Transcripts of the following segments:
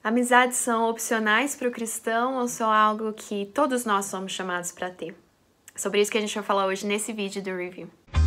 Amizades são opcionais para o cristão ou são algo que todos nós somos chamados para ter? É sobre isso que a gente vai falar hoje nesse vídeo do review.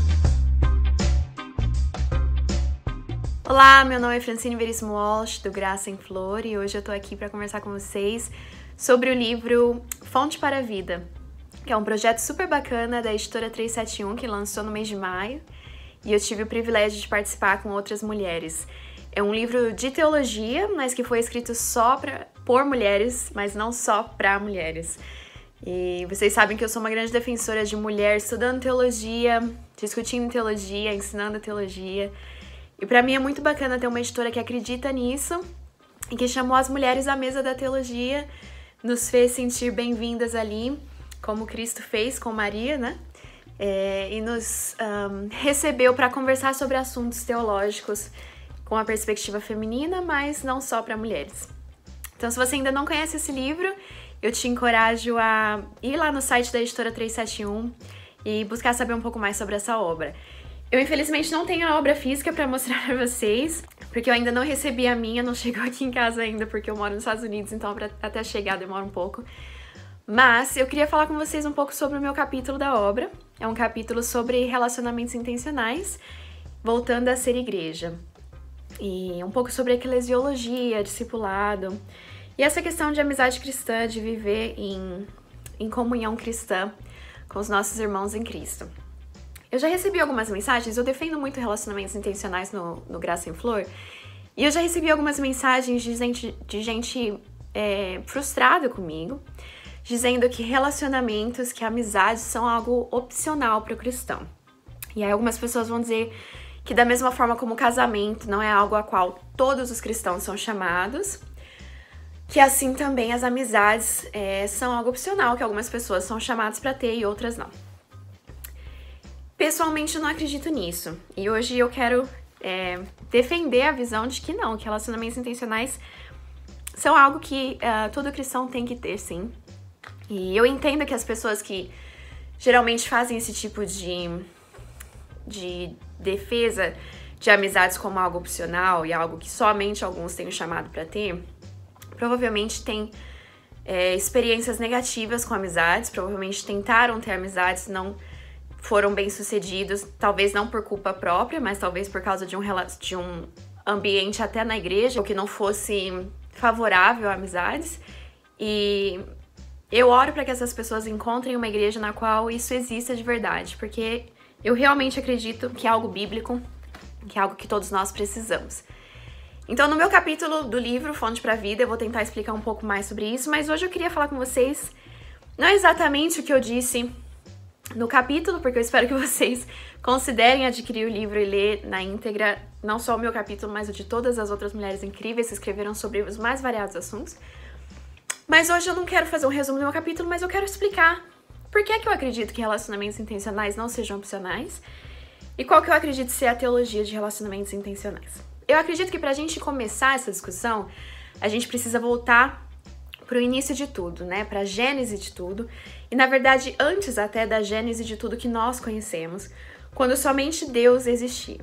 Olá, meu nome é Francine Veríssimo Walsh, do Graça em Flor, e hoje eu tô aqui para conversar com vocês sobre o livro Fonte para a Vida, que é um projeto super bacana da editora 371, que lançou no mês de maio, e eu tive o privilégio de participar com outras mulheres. É um livro de teologia, mas que foi escrito só por mulheres, mas não só para mulheres. E vocês sabem que eu sou uma grande defensora de mulher estudando teologia, discutindo teologia, ensinando teologia. E para mim é muito bacana ter uma editora que acredita nisso e que chamou as mulheres à mesa da teologia, nos fez sentir bem-vindas ali, como Cristo fez com Maria, né? E nos recebeu para conversar sobre assuntos teológicos com a perspectiva feminina, mas não só para mulheres. Então, se você ainda não conhece esse livro, eu te encorajo a ir lá no site da editora 371 e buscar saber um pouco mais sobre essa obra. Eu, infelizmente, não tenho a obra física para mostrar para vocês, porque eu ainda não recebi a minha, não chegou aqui em casa ainda, porque eu moro nos Estados Unidos, então até chegar demora um pouco. Mas eu queria falar com vocês um pouco sobre o meu capítulo da obra. É um capítulo sobre relacionamentos intencionais, voltando a ser igreja. E um pouco sobre eclesiologia, discipulado, e essa questão de amizade cristã, de viver em comunhão cristã com os nossos irmãos em Cristo. Eu já recebi algumas mensagens, eu defendo muito relacionamentos intencionais no Graça em Flor, e eu já recebi algumas mensagens de gente frustrada comigo, dizendo que relacionamentos, que amizades são algo opcional para o cristão. E aí algumas pessoas vão dizer que da mesma forma como o casamento não é algo a qual todos os cristãos são chamados, que assim também as amizades são algo opcional, que algumas pessoas são chamadas para ter e outras não. Pessoalmente eu não acredito nisso, e hoje eu quero defender a visão de que não, que relacionamentos intencionais são algo que todo cristão tem que ter, sim. E eu entendo que as pessoas que geralmente fazem esse tipo de defesa de amizades como algo opcional e algo que somente alguns têm o chamado para ter, provavelmente têm experiências negativas com amizades, provavelmente tentaram ter amizades, não foram bem-sucedidos, talvez não por culpa própria, mas talvez por causa de um ambiente até na igreja, que não fosse favorável a amizades. E eu oro para que essas pessoas encontrem uma igreja na qual isso exista de verdade, porque eu realmente acredito que é algo bíblico, que é algo que todos nós precisamos. Então, no meu capítulo do livro Fonte para a Vida, eu vou tentar explicar um pouco mais sobre isso, mas hoje eu queria falar com vocês não exatamente o que eu disse no capítulo, porque eu espero que vocês considerem adquirir o livro e ler na íntegra, não só o meu capítulo, mas o de todas as outras mulheres incríveis que escreveram sobre os mais variados assuntos. Mas hoje eu não quero fazer um resumo do meu capítulo, mas eu quero explicar por que eu acredito que relacionamentos intencionais não sejam opcionais e qual que eu acredito ser a teologia de relacionamentos intencionais. Eu acredito que pra gente começar essa discussão, a gente precisa voltar pro início de tudo, né? Pra gênese de tudo. E na verdade, antes até da gênese de tudo que nós conhecemos, quando somente Deus existia.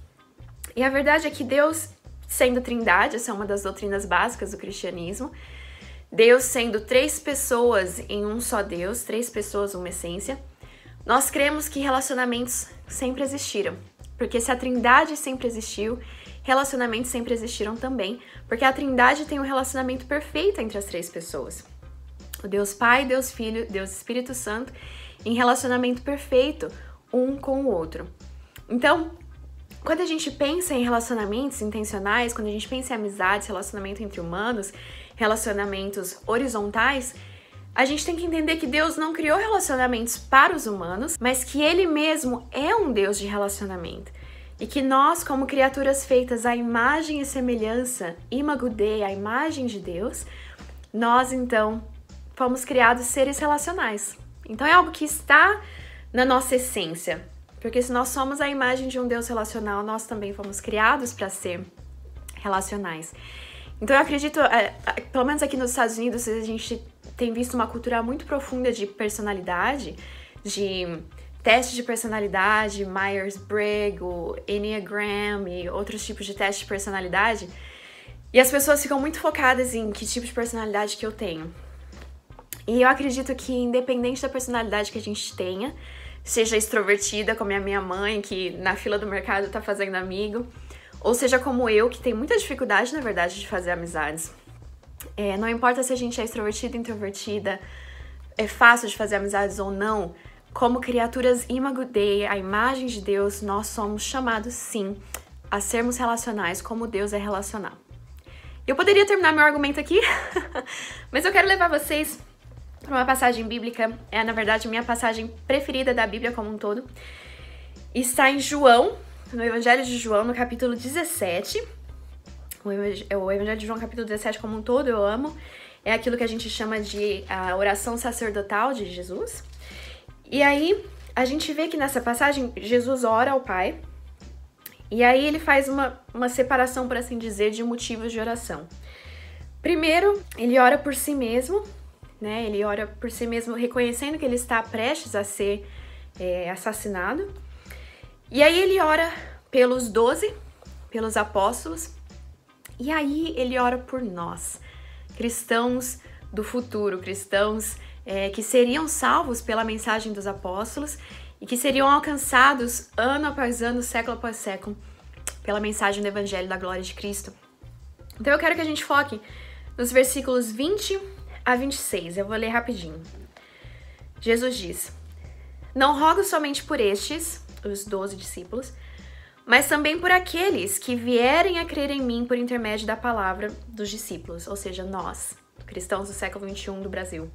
E a verdade é que Deus, sendo Trindade, essa é uma das doutrinas básicas do cristianismo, Deus sendo três pessoas em um só Deus, três pessoas, uma essência, nós cremos que relacionamentos sempre existiram. Porque se a Trindade sempre existiu, relacionamentos sempre existiram também, porque a Trindade tem um relacionamento perfeito entre as três pessoas. O Deus Pai, Deus Filho, Deus Espírito Santo, em relacionamento perfeito, um com o outro. Então, quando a gente pensa em relacionamentos intencionais, quando a gente pensa em amizades, relacionamento entre humanos, relacionamentos horizontais, a gente tem que entender que Deus não criou relacionamentos para os humanos, mas que Ele mesmo é um Deus de relacionamento. E que nós, como criaturas feitas à imagem e semelhança, imago Dei, a imagem de Deus, nós, então, fomos criados seres relacionais. Então é algo que está na nossa essência. Porque se nós somos a imagem de um Deus relacional, nós também fomos criados para ser relacionais. Então eu acredito, pelo menos aqui nos Estados Unidos, a gente tem visto uma cultura muito profunda de personalidade, de teste de personalidade, Myers-Briggs, o Enneagram e outros tipos de teste de personalidade. E as pessoas ficam muito focadas em que tipo de personalidade que eu tenho. E eu acredito que, independente da personalidade que a gente tenha, seja extrovertida, como a minha mãe, que na fila do mercado tá fazendo amigo, ou seja como eu, que tem muita dificuldade, na verdade, de fazer amizades. Não importa se a gente é extrovertida, introvertida, é fácil de fazer amizades ou não, como criaturas imago Dei, a imagem de Deus, nós somos chamados, sim, a sermos relacionais como Deus é relacional. Eu poderia terminar meu argumento aqui, mas eu quero levar vocês para uma passagem bíblica, na verdade, minha passagem preferida da Bíblia como um todo. Está em João, no Evangelho de João, no capítulo 17. O Evangelho de João, capítulo 17 como um todo, eu amo. É aquilo que a gente chama de a oração sacerdotal de Jesus. E aí, a gente vê que nessa passagem, Jesus ora ao Pai. E aí ele faz uma separação, por assim dizer, de motivos de oração. Primeiro, ele ora por si mesmo, né? Ele ora por si mesmo, reconhecendo que ele está prestes a ser assassinado. E aí ele ora pelos 12, pelos apóstolos. E aí ele ora por nós, cristãos do futuro, cristãos que seriam salvos pela mensagem dos apóstolos e que seriam alcançados ano após ano, século após século, pela mensagem do Evangelho da Glória de Cristo. Então eu quero que a gente foque nos versículos 20 a 26. Eu vou ler rapidinho. Jesus diz: Não rogo somente por estes, os 12 discípulos, mas também por aqueles que vierem a crer em mim por intermédio da palavra dos discípulos, ou seja, nós, cristãos do século XXI do Brasil,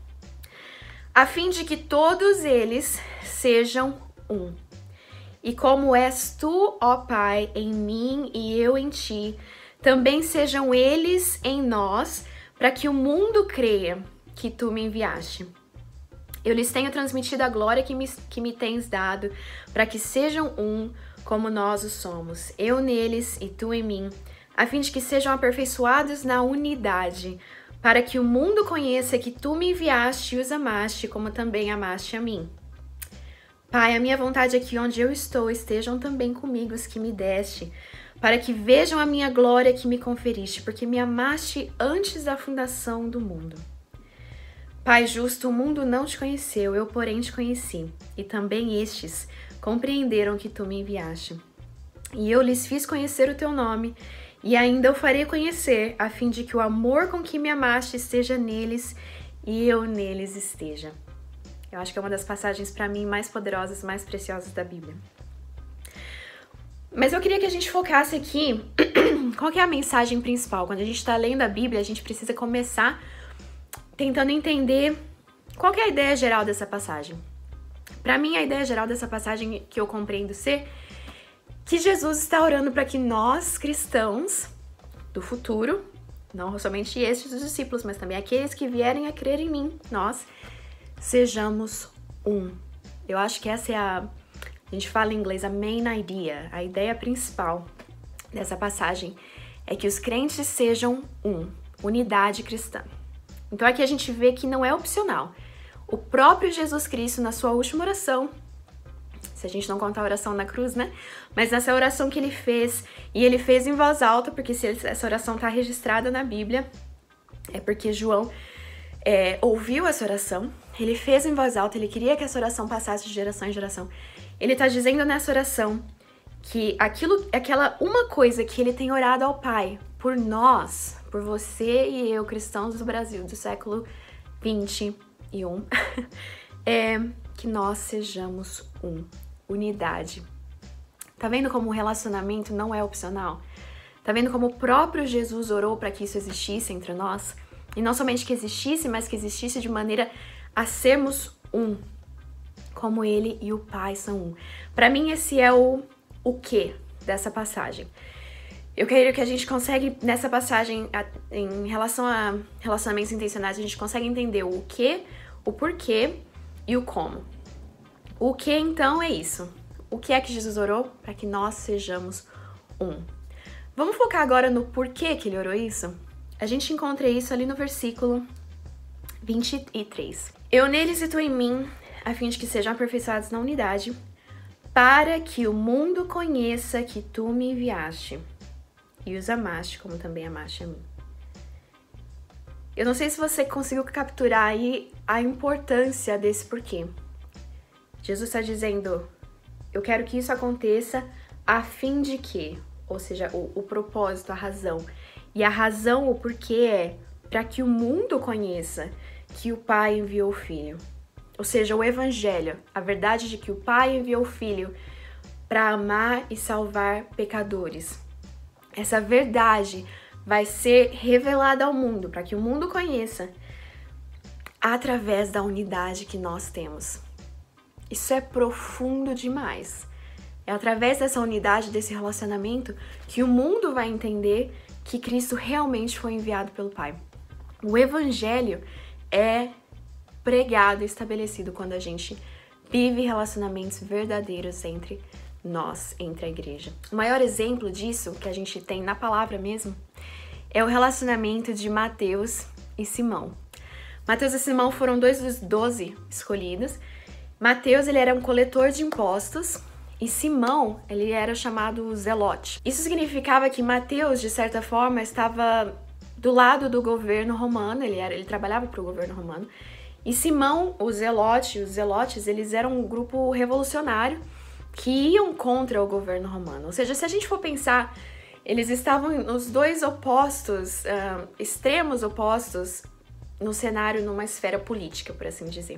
a fim de que todos eles sejam um. E como és tu, ó Pai, em mim e eu em ti, também sejam eles em nós, para que o mundo creia que tu me enviaste. Eu lhes tenho transmitido a glória que me tens dado, para que sejam um, como nós o somos, eu neles e tu em mim, a fim de que sejam aperfeiçoados na unidade, para que o mundo conheça que tu me enviaste e os amaste, como também amaste a mim. Pai, a minha vontade é que onde eu estou estejam também comigo os que me deste, para que vejam a minha glória que me conferiste, porque me amaste antes da fundação do mundo. Pai justo, o mundo não te conheceu, eu porém te conheci, e também estes compreenderam que tu me enviaste. E eu lhes fiz conhecer o teu nome, e ainda o farei conhecer, a fim de que o amor com que me amaste esteja neles e eu neles esteja. Eu acho que é uma das passagens, para mim, mais poderosas, mais preciosas da Bíblia. Mas eu queria que a gente focasse aqui qual que é a mensagem principal. Quando a gente está lendo a Bíblia, a gente precisa começar tentando entender qual que é a ideia geral dessa passagem. Para mim, a ideia geral dessa passagem que eu compreendo ser que Jesus está orando para que nós, cristãos do futuro, não somente estes os discípulos, mas também aqueles que vierem a crer em mim, nós, sejamos um. Eu acho que essa é a gente fala em inglês, a main idea, a ideia principal dessa passagem é que os crentes sejam um, unidade cristã. Então aqui a gente vê que não é opcional. O próprio Jesus Cristo, na sua última oração, se a gente não contar a oração na cruz, né? Mas nessa oração que ele fez, e ele fez em voz alta, porque se essa oração está registrada na Bíblia, é porque João ouviu essa oração, ele fez em voz alta, ele queria que essa oração passasse de geração em geração. Ele está dizendo nessa oração que aquela uma coisa que ele tem orado ao Pai, por nós, por você e eu, cristãos do Brasil, do século XXI, é que nós sejamos um. Unidade. Tá vendo como o relacionamento não é opcional? Tá vendo como o próprio Jesus orou para que isso existisse entre nós? E não somente que existisse, mas que existisse de maneira a sermos um, como ele e o Pai são um. Para mim, esse é o quê dessa passagem. Eu creio que a gente consegue, nessa passagem, em relação a relacionamentos intencionais, a gente consegue entender o quê, o porquê e o como. O que então é isso? O que é que Jesus orou? Para que nós sejamos um. Vamos focar agora no porquê que ele orou isso? A gente encontra isso ali no versículo 23. Eu neles e tu em mim, a fim de que sejam aperfeiçoados na unidade, para que o mundo conheça que tu me enviaste e os amaste como também amaste a mim. Eu não sei se você conseguiu capturar aí a importância desse porquê. Jesus está dizendo, eu quero que isso aconteça a fim de que, ou seja, o propósito, a razão. E a razão, o porquê é para que o mundo conheça que o Pai enviou o Filho. Ou seja, o Evangelho, a verdade de que o Pai enviou o Filho para amar e salvar pecadores. Essa verdade vai ser revelada ao mundo, para que o mundo conheça, através da unidade que nós temos. Isso é profundo demais. É através dessa unidade, desse relacionamento, que o mundo vai entender que Cristo realmente foi enviado pelo Pai. O Evangelho é pregado e estabelecido quando a gente vive relacionamentos verdadeiros entre nós, entre a igreja. O maior exemplo disso, que a gente tem na palavra mesmo, é o relacionamento de Mateus e Simão. Mateus e Simão foram 2 dos 12 escolhidos. Mateus, ele era um coletor de impostos e Simão, ele era chamado zelote. Isso significava que Mateus, de certa forma, estava do lado do governo romano, ele trabalhava para o governo romano. E Simão, os zelotes, eles eram um grupo revolucionário que iam contra o governo romano. Ou seja, se a gente for pensar, eles estavam nos dois opostos, extremos opostos no cenário, numa esfera política, por assim dizer.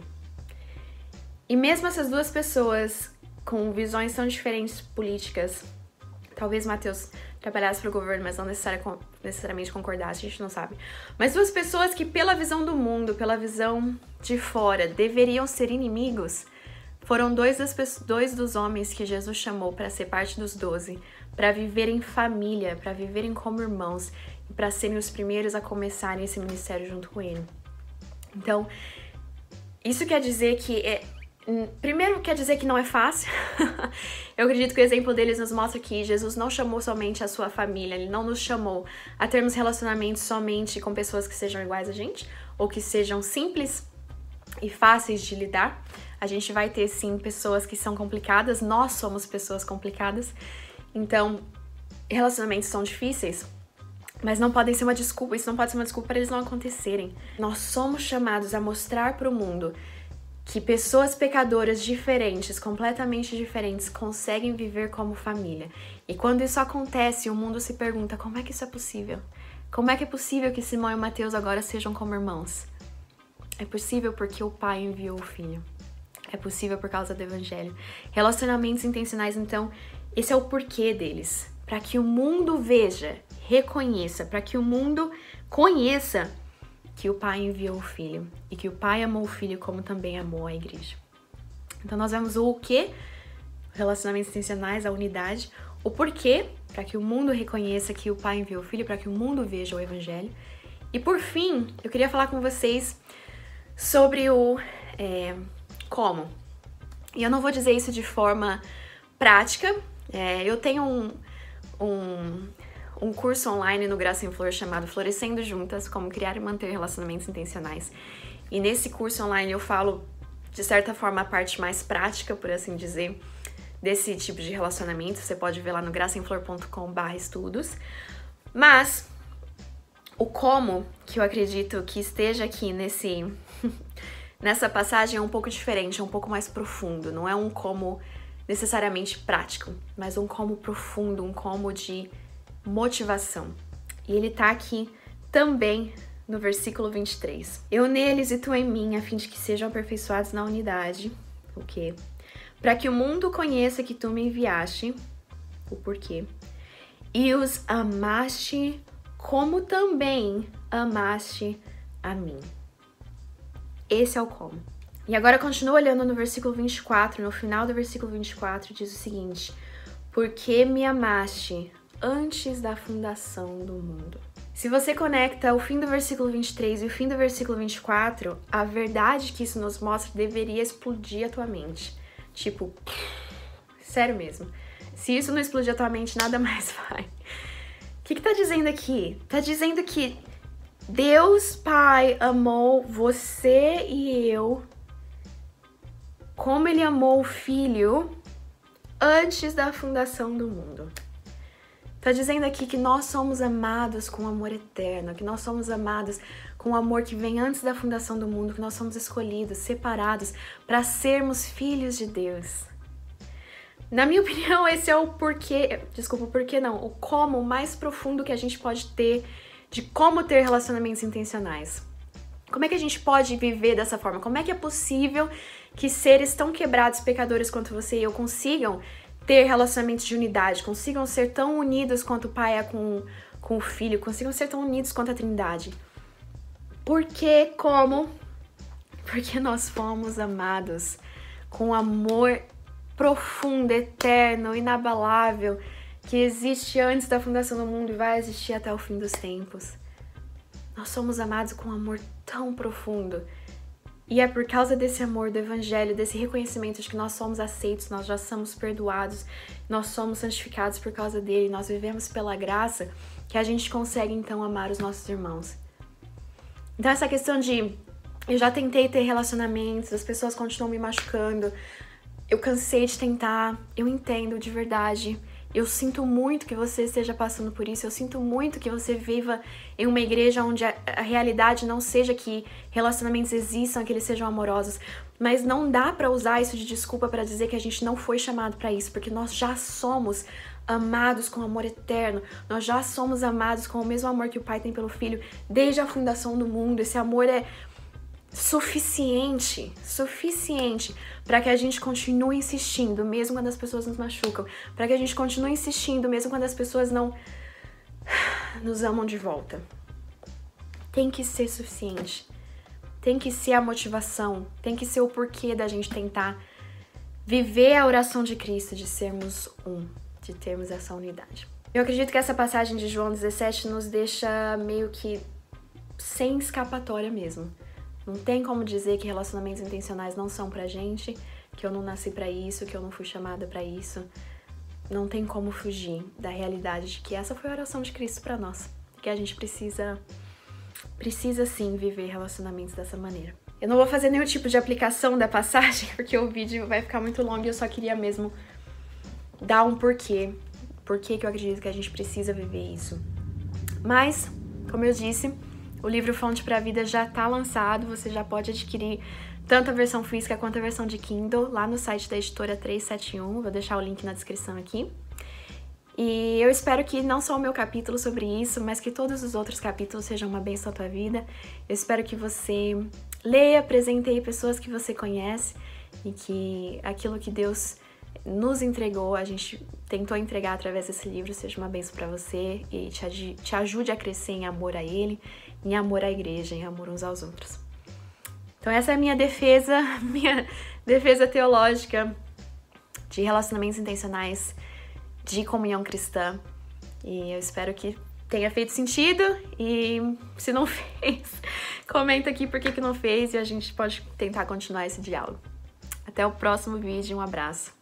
E mesmo essas duas pessoas com visões tão diferentes políticas, talvez Mateus trabalhasse para o governo, mas não necessariamente concordasse, a gente não sabe. Mas duas pessoas que, pela visão do mundo, pela visão de fora, deveriam ser inimigos, foram dois dos homens que Jesus chamou para ser parte dos 12, para viver em família, para viverem como irmãos e para serem os primeiros a começarem esse ministério junto com ele. Então, isso quer dizer que primeiro, quer dizer que não é fácil. Eu acredito que o exemplo deles nos mostra que Jesus não chamou somente a sua família, ele não nos chamou a termos relacionamentos somente com pessoas que sejam iguais a gente, ou que sejam simples e fáceis de lidar. A gente vai ter, sim, pessoas que são complicadas, nós somos pessoas complicadas, então relacionamentos são difíceis, mas não podem ser uma desculpa, isso não pode ser uma desculpa para eles não acontecerem. Nós somos chamados a mostrar para o mundo que pessoas pecadoras diferentes, completamente diferentes, conseguem viver como família. E quando isso acontece, o mundo se pergunta, como é que isso é possível? Como é que é possível que Simão e Mateus agora sejam como irmãos? É possível porque o Pai enviou o Filho. É possível por causa do Evangelho. Relacionamentos intencionais, então, esse é o porquê deles. Para que o mundo veja, reconheça, para que o mundo conheça que o Pai enviou o Filho e que o Pai amou o Filho como também amou a igreja. Então nós vemos o quê? Relacionamentos intencionais, a unidade. O porquê, para que o mundo reconheça que o Pai enviou o Filho, para que o mundo veja o Evangelho. E por fim, eu queria falar com vocês sobre o como. E eu não vou dizer isso de forma prática. Eu tenho um curso online no Graça em Flor chamado Florescendo Juntas, como criar e manter relacionamentos intencionais. E nesse curso online eu falo, de certa forma, a parte mais prática, por assim dizer, desse tipo de relacionamento. Você pode ver lá no graçaemflor.com/estudos. Mas o como, que eu acredito que esteja aqui nessa passagem, é um pouco diferente, é um pouco mais profundo. Não é um como necessariamente prático, mas um como profundo, um como de motivação. E ele tá aqui também no versículo 23. Eu neles e tu em mim, a fim de que sejam aperfeiçoados na unidade. O quê? Para que o mundo conheça que tu me enviaste, o porquê, e os amaste como também amaste a mim. Esse é o como. E agora continua olhando no versículo 24, no final do versículo 24 diz o seguinte: porque me amaste antes da fundação do mundo. Se você conecta o fim do versículo 23 e o fim do versículo 24, a verdade que isso nos mostra deveria explodir a tua mente. Tipo, sério mesmo. Se isso não explodir a tua mente, nada mais vai. O que tá dizendo aqui? Tá dizendo que Deus Pai amou você e eu como Ele amou o Filho antes da fundação do mundo. Tá dizendo aqui que nós somos amados com amor eterno, que nós somos amados com o amor que vem antes da fundação do mundo, que nós somos escolhidos, separados para sermos filhos de Deus. Na minha opinião, esse é o porquê, desculpa, o porquê não, o como mais profundo que a gente pode ter de como ter relacionamentos intencionais. Como é que a gente pode viver dessa forma? Como é que é possível que seres tão quebrados, pecadores quanto você e eu consigam ter relacionamentos de unidade, consigam ser tão unidos quanto o pai é com o filho, consigam ser tão unidos quanto a Trindade? Porque nós fomos amados com amor profundo, eterno, inabalável, que existe antes da fundação do mundo e vai existir até o fim dos tempos. Nós somos amados com um amor tão profundo. E é por causa desse amor do Evangelho, desse reconhecimento de que nós somos aceitos, nós já somos perdoados, nós somos santificados por causa dele, nós vivemos pela graça, que a gente consegue então amar os nossos irmãos. Então essa questão de eu já tentei ter relacionamentos, as pessoas continuam me machucando, eu cansei de tentar, eu entendo de verdade. Eu sinto muito que você esteja passando por isso, eu sinto muito que você viva em uma igreja onde a realidade não seja que relacionamentos existam, que eles sejam amorosos, mas não dá pra usar isso de desculpa pra dizer que a gente não foi chamado pra isso, porque nós já somos amados com amor eterno, nós já somos amados com o mesmo amor que o Pai tem pelo Filho desde a fundação do mundo. Esse amor é suficiente para que a gente continue insistindo, mesmo quando as pessoas nos machucam, para que a gente continue insistindo, mesmo quando as pessoas não nos amam de volta. Tem que ser suficiente, tem que ser a motivação, tem que ser o porquê da gente tentar viver a oração de Cristo, de sermos um, de termos essa unidade. Eu acredito que essa passagem de João 17 nos deixa meio que sem escapatória mesmo. Não tem como dizer que relacionamentos intencionais não são pra gente, que eu não nasci pra isso, que eu não fui chamada pra isso. Não tem como fugir da realidade de que essa foi a oração de Cristo pra nós. Que a gente precisa sim viver relacionamentos dessa maneira. Eu não vou fazer nenhum tipo de aplicação da passagem, porque o vídeo vai ficar muito longo e eu só queria mesmo dar um porquê. Porquê que eu acredito que a gente precisa viver isso. Mas, como eu disse, o livro Fonte para a Vida já está lançado, você já pode adquirir tanto a versão física quanto a versão de Kindle lá no site da editora 371, vou deixar o link na descrição aqui. E eu espero que não só o meu capítulo sobre isso, mas que todos os outros capítulos sejam uma bênção à tua vida. Eu espero que você leia, presenteie pessoas que você conhece e que aquilo que Deus nos entregou, a gente tentou entregar através desse livro, seja uma bênção para você e te ajude a crescer em amor a Ele, em amor à igreja, em amor uns aos outros. Então essa é a minha defesa teológica de relacionamentos intencionais, de comunhão cristã. E eu espero que tenha feito sentido e se não fez, comenta aqui por que não fez e a gente pode tentar continuar esse diálogo. Até o próximo vídeo, um abraço.